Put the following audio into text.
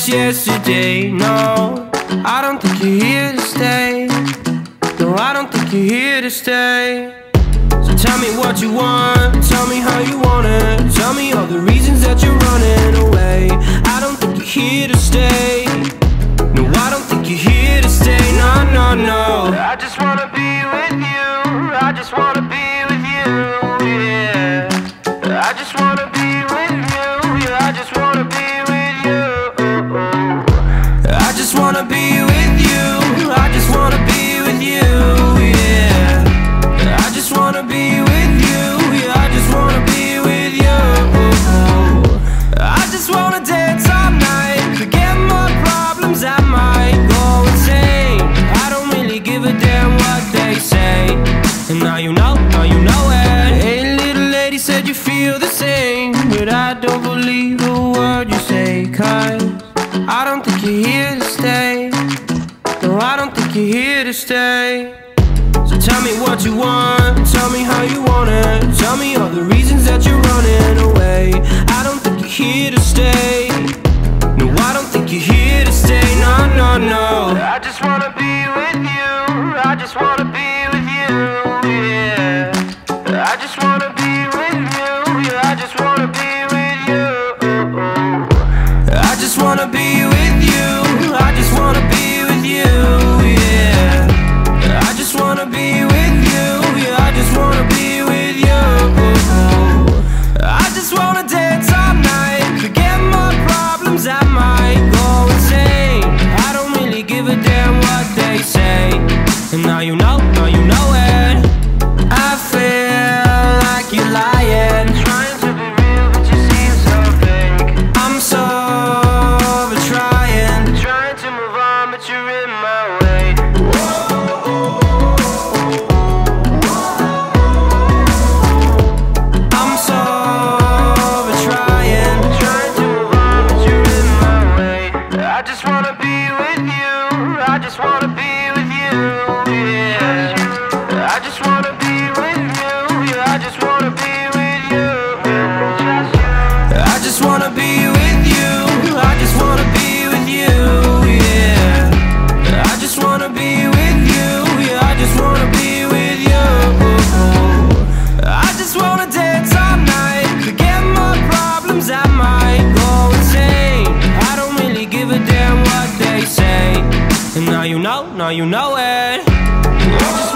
just yesterday. No, I don't think you're here to stay. No, I don't think you're here to stay. So tell me what you want, tell me how you want it. Tell me all the reasons that you're running away. I don't think you're here to stay. No, I don't think you're here to stay. No, no, no. I just wanna be with you. I just wanna be with you, yeah. I just wanna be with you, yeah. I just wanna be with you. I just wanna be with you. I just wanna be with you, yeah. I just wanna be with you, yeah. I just wanna be with you. I just wanna dance all night, forget my problems, I might go insane. I don't really give a damn what they say. And now you know it. Hey, little lady said you feel the same, but I don't believe a word you say. Cause I don't think you're here to stay. No, I don't think you're here to stay. So tell me what you want, tell me how you want it. Tell me all the reasons that you're running away. I don't think you're here to stay. No, I don't think you're here to stay. No, no, no. I just wanna be with you. I just wanna be with you, yeah. I just wanna be with you, yeah. I just wanna be with you. I just wanna be with you. I just wanna be with you, yeah. I just wanna be with you, yeah. I just wanna be with you. I just wanna dance all night, forget my problems, I might go insane. I don't really give a damn what they say. And now you know it. I feel like you're lying, trying to be real, but you seem so fake. I'm so over trying to move on, but you're in my way. I'm so over trying to move on, but you're in my way. I just wanna be with you. I just wanna be with you, yeah. I just wanna be with you, yeah. I just wanna be with you. I just wanna be with you. I just wanna be with you, yeah. I just wanna be with you, yeah. I just wanna be with you. I just wanna dance all night, forget my problems, I might go insane. I don't really give a damn what they say. And now you know it.